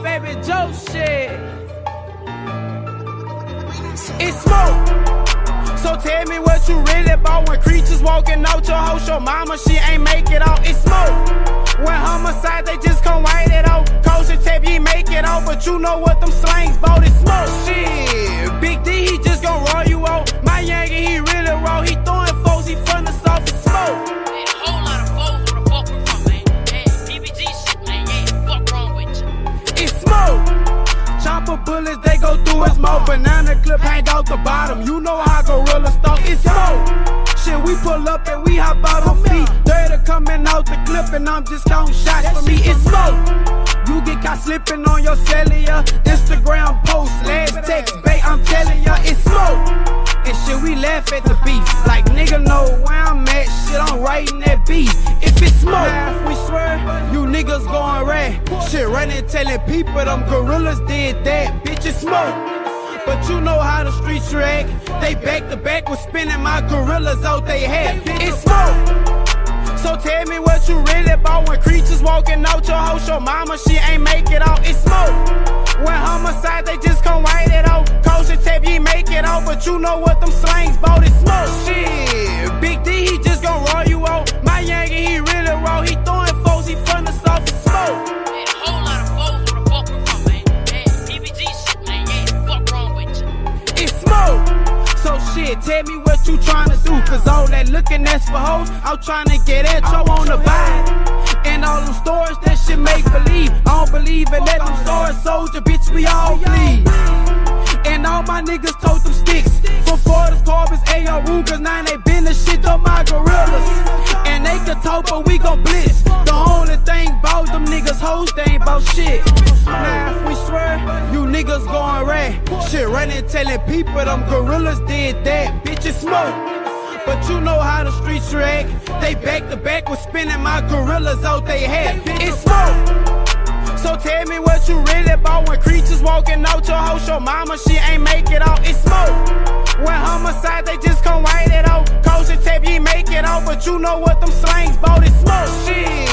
that Baby Joe shit. It's smoke. So tell me what you really bought. When creatures walking out your house, your mama, she ain't make it out. It's smoke. When homicide, they just come write it out. Culture tape, he make it out. But you know what them slangs bought. It's smoke. Shit. Big D, he just gon' roll you out. My Yankee, he really raw. He throwing foes, he from the south. It's smoke. Hey, a whole lot of foes where the fuck we from, man. Hey, BBG shit, man. Yeah, fuck wrong with you. It's smoke. Chopper bullets, they go through his mouth. Banana clip hang out the bottom. You know how gorillas stalk. It's smoke. Shit, we pull up and we hop out on feet. Dirty coming out the clip and I'm just counting shots for me. It's smoke. You get caught slipping on your cellular Instagram post, last text, babe, I'm telling ya, it's smoke. And shit, we laugh at the beef. Like, nigga know where I'm at, shit, I'm writing that beat. If it's smoke, we swear, you niggas going red. Shit, running telling people them gorillas did that. Bitch, it's smoke. But you know how the streets rag. They back to back with spinning my gorillas out they head. It's smoke. So tell me what you really bought. When creatures walking out your house, your mama, she ain't make it out. It's smoke. When homicide, they just come write it out. Culture tape, he make it out. But you know what them slangs bought. It's smoke. Shit. Big D, he just gon' roll you out. My Yankee, he really raw. He throwing foes, he from the south. It's smoke. Hey, a whole lot of foes where the fuck we from, man. Hey, BBG shit, man. Yeah, fuck wrong with you. It's smoke. So shit, tell me what you tryna do. Cause all that looking that's for hoes, I'm tryna get at you on the vibe. And all them stories, that shit make believe. I don't believe in that them stories, soldier, bitch, we all bleed. And all my niggas told them sticks. From Florida's Corbins, AR Rugers, now they been the shit on my gorillas. And they can talk, but we gon' blitz. The only thing bout them niggas hoes, they ain't bout shit. Now if we swear, you niggas going red. Shit, running telling people them gorillas did that. Bitch, it's smoke. But you know how the streets rag. They back to back with spinning my gorillas out they head. It's smoke. So tell me what you really bought. When creatures walking out your house, your mama, she ain't make it out. It's smoke. When homicide, they just come write it out. Culture tape, he make it out. But you know what them slangs bought. It's smoke. Shit.